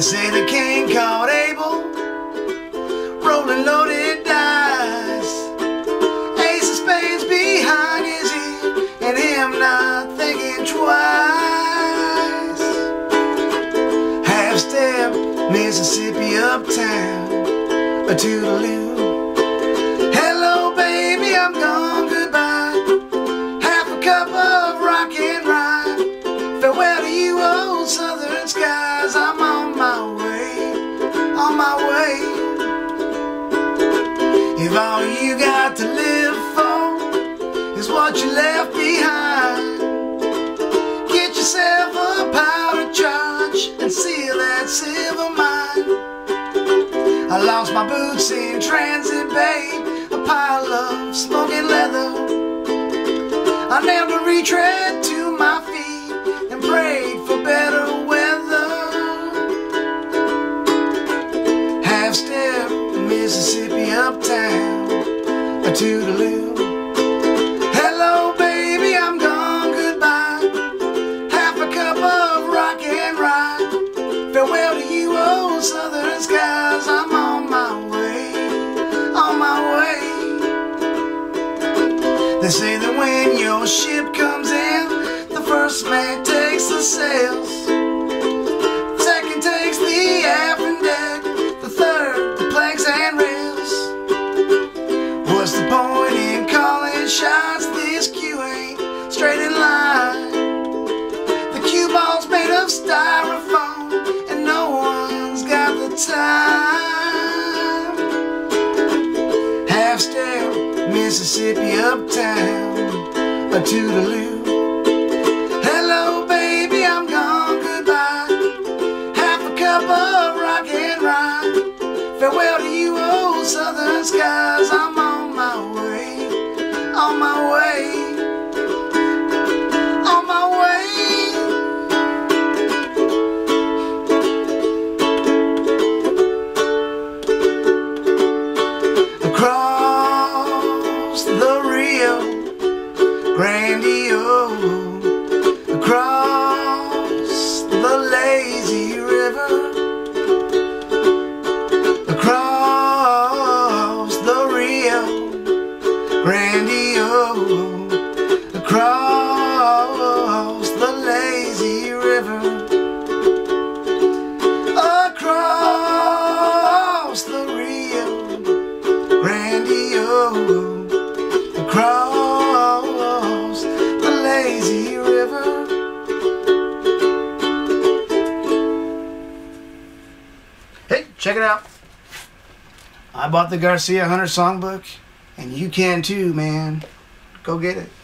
say the king called Abel, rolling loaded dice, ace of spades behind his ear, and him not thinking twice. Half-step, Mississippi uptown, a toodaloo. Hello baby, I'm gone, goodbye. Half a cup of rock and rye. Farewell to you old southern skies. I'm on my way, on my way. If all you got to live for is what you left behind, get yourself a powder charge and seal that silver mine. I lost my boots in transit, babe, a pile of smoking leather. I nailed a retread to my feet and prayed for better weather. Half-step, Mississippi uptown, a toodaloo. Hello baby, I'm gone, goodbye. Half a cup of rock and rye. Farewell to you old southern skies. I'm on my way, on my way. They say that when your ship comes in, the first man takes the sails, second takes the aft and deck, the third the planks and rails. What's the point in calling shots? This cue ain't straight in line. The cue ball's made of styrofoam and no one's got the time. Half-step, Mississippi uptown, a toodaloo. Hello baby, I'm gone, goodbye. Half a cup of rock and rye. Farewell to you old southern skies. I'm on my way, on my way, on my way. Across the Rio Grande, across the lazy river, across the Rio Grande, across the lazy river, across the Rio Grande, across the lazy river. Hey, check it out. I bought the Garcia Hunter songbook, and you can too, man. Go get it.